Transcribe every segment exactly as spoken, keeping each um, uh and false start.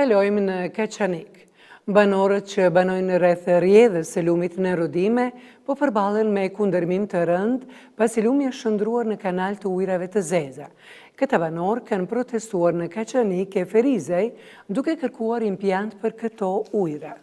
Kalojmë në Kaçanik. Banorët që banojnë rreth rrjedhës së lumit në Rodime po përballen me kundërmim të rënd pasi lumi është shndruar në kanal të ujrave të zeza. Këta banorë kanë protestuar në Kaçanik e Ferizaj duke kërkuar impiant për këto ujra.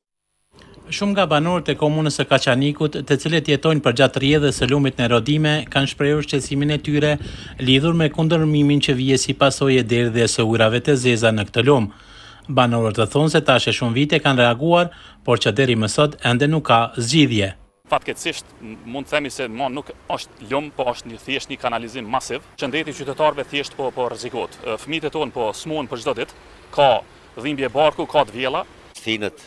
Shumë nga banorët e komunës së Kaçanikut, të cilët jetojnë përgjatë rrjedhës së lumit në Rodime, kanë shprehur shqetësimin e tyre lidhur me kundërmimin që vije si pasojë e derdhjes së ujrave të zeza në këtë lum. Banorët të thonë se tash e shumë vite kanë reaguar, por që deri më sot ende nuk ka zgjidhje. Fatkeqësisht mund të themi se mo nuk është lum, po është një thjesht një kanalizim masiv. Qëndreti i qytetarëve thjesht po po rrezikohet. Fëmijët e tonë po smuhen për çdo ditë, ka dhimbje barku, ka të vjella. Thinët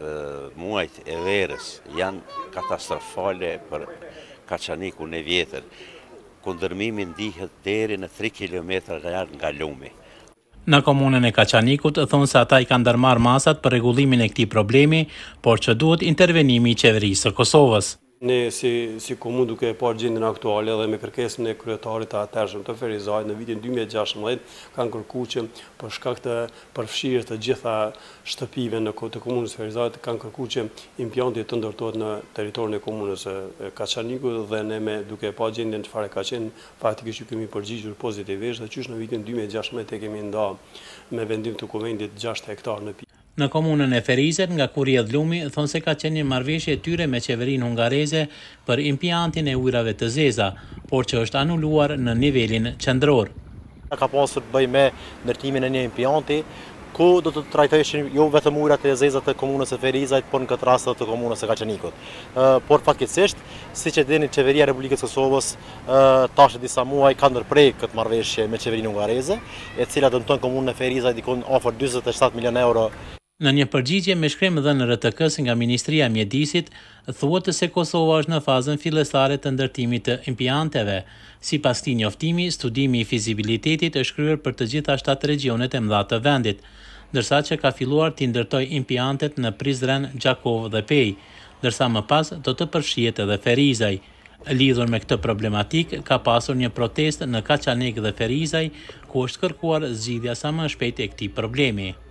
muajt e verës janë katastrofale për Kaçanikun e vjetër. Kundërmimi ndihet deri në tre kilometra nga lumi. Në komunën e Kaçanikut thonë se ata i kanë ndërmarrë masat për rregullimin e këtij problemi, por që duhet intervenimi i qeverisë së Kosovës. Ne si, si komunë duke e parë gjendjen aktuale dhe me kërkesën e kryetarit të atërshëm të Ferizajt në vitin dy mijë e gjashtëmbëdhjetë kanë kërkuar që për shkak të përfshirjes të gjitha shtëpive në të komunës Ferizajt kanë kërkuar që impjanti të ndërtohet në territorin e komunës së Kaçanikut dhe ne me duke e parë gjendjen çfarë ka qenë faktikisht ju kemi përgjigjur pozitivisht dhe qysh në vitin dy mijë e gjashtëmbëdhjetë e kemi nda me vendim të dokumentit gjashtë hektar në Në komunën e Ferizet, nga kur rrjedh lumi, thonë se ka qenë një marrëveshje e tyre me qeverinë hungareze për impiantin e ujrave të zeza, por që është anuluar në nivelin qendror. Ka pasur të bëjë me ndërtimin e një impianti, ku do të trajtoheshin jo vetëm ujrat e zeza të komunës së Ferizajt, por në këtë rast të komunës së Kaçanikut. Por fatkeqësisht, siç e dini, qeveria e Republikës së Kosovës tash disa muaj ka ndërprer këtë marrëveshje me qeverinë hungareze, e cila dëmton komunën e Ferizajt dikon afër dyzet e shtat milionë euro. Në një përgjigje me shkrim dhënë R T K-s nga Ministria e Mjedisit, thuhet se Kosova është në fazën fillestare të ndërtimit të impianteve. Sipas këtij njoftimi, studimi i fizibilitetit është kryer për të gjitha shtatë regionet e mëdha të vendit, ndërsa që ka filluar të ndërtojë impiantet në Prizren, Gjakov dhe Pej, ndërsa më pas do të përfshihet edhe Ferizaj. Lidhur me këtë problematik, ka pasur një protestë në Kaçanik dhe Ferizaj, ku është kërkuar zgjidhja sa më shpejt e këtij problemi.